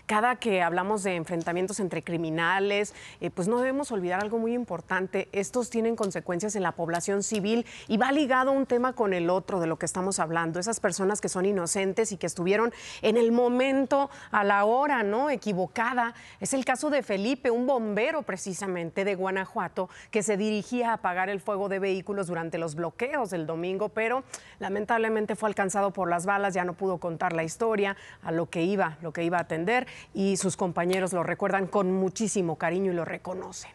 cada que hablamos de enfrentamientos entre criminales, pues no debemos olvidar algo muy importante. Estos tienen consecuencias en la población civil y va ligado un tema con el otro de lo que estamos hablando. Esas personas que son inocentes y que estuvieron en el momento, a la hora, ¿no?, equivocada. Es el caso de Felipe, un bombero precisamente de Guanajuato, que se dirigía a apagar el fuego de vehículos durante los bloqueos del domingo, pero lamentablemente fue alcanzado por las balas, ya no pudo contar la historia, a lo que iba a atender, y sus compañeros lo recuerdan con muchísimo cariño y lo reconocen.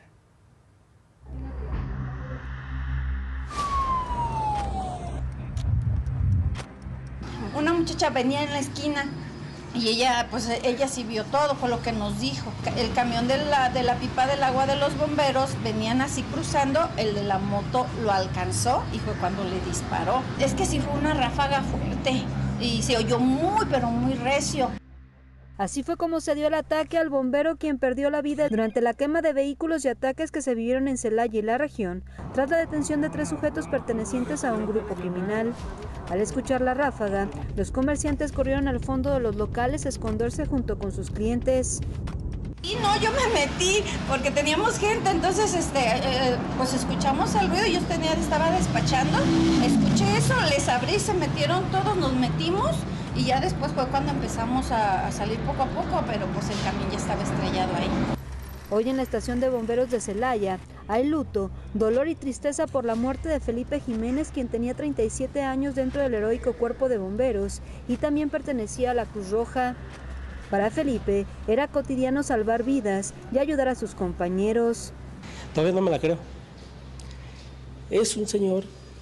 Una muchacha venía en la esquina y ella sí vio todo, fue lo que nos dijo. El camión de la pipa del agua de los bomberos venían así cruzando, el de la moto lo alcanzó y fue cuando le disparó. Es que sí fue una ráfaga fuerte y se oyó muy, pero muy recio. Así fue como se dio el ataque al bombero, quien perdió la vida durante la quema de vehículos y ataques que se vivieron en Celaya y la región, tras la detención de 3 sujetos pertenecientes a un grupo criminal. Al escuchar la ráfaga, los comerciantes corrieron al fondo de los locales a esconderse junto con sus clientes. Y no, yo me metí porque teníamos gente, entonces pues escuchamos el ruido, yo estaba despachando, escuché eso, les abrí, se metieron todos, nos metimos y ya después fue cuando empezamos a salir poco a poco, pero pues el camión ya estaba estrellado ahí. Hoy en la estación de bomberos de Celaya hay luto, dolor y tristeza por la muerte de Felipe Jiménez, quien tenía 37 años dentro del heroico cuerpo de bomberos y también pertenecía a la Cruz Roja. Para Felipe era cotidiano salvar vidas y ayudar a sus compañeros. Todavía no me la creo. Es un señor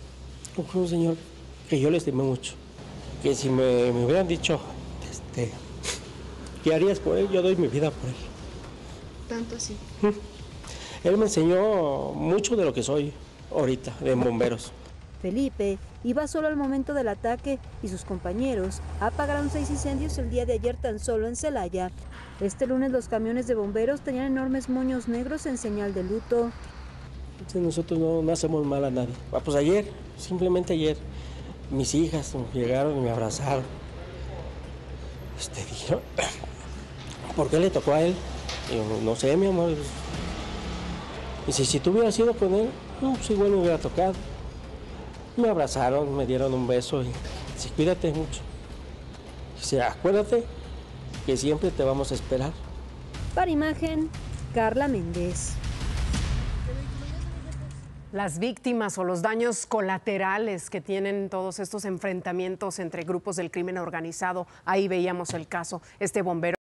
que yo le estimé mucho. Que si me hubieran dicho, ¿qué harías por él? Yo doy mi vida por él. Tanto así. Él me enseñó mucho de lo que soy ahorita, de bomberos. Felipe iba solo al momento del ataque y sus compañeros apagaron 6 incendios el día de ayer tan solo en Celaya. Este lunes los camiones de bomberos tenían enormes moños negros en señal de luto. Nosotros no hacemos mal a nadie. Pues ayer, simplemente ayer, mis hijas llegaron y me abrazaron. Dijeron, ¿por qué le tocó a él? Digo, no sé, mi amor. Y si tú hubieras ido con él, pues igual me hubiera tocado. Me abrazaron, me dieron un beso y sí, cuídate mucho. Dice, acuérdate que siempre te vamos a esperar. Para Imagen, Carla Méndez. Las víctimas o los daños colaterales que tienen todos estos enfrentamientos entre grupos del crimen organizado, ahí veíamos el caso, este bombero